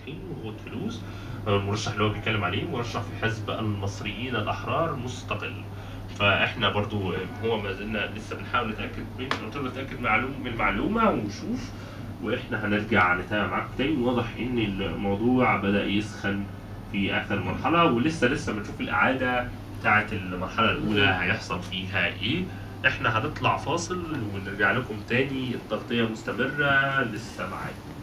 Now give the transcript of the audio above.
المرشحين وهو فلوس. المرشح اللي هو بيتكلم عليه مرشح في حزب المصريين الأحرار مستقل. فاحنا برضو هو ما زلنا لسه بنحاول نتاكد نتاكد من المعلومه ونشوف، واحنا هنرجع نتابع معاكم تاني. واضح ان الموضوع بدا يسخن في اخر مرحله، ولسه بنشوف الاعاده بتاعه المرحله الاولى هيحصل فيها ايه. احنا هنطلع فاصل ونرجع لكم تاني، التغطيه مستمره لسه معاكم.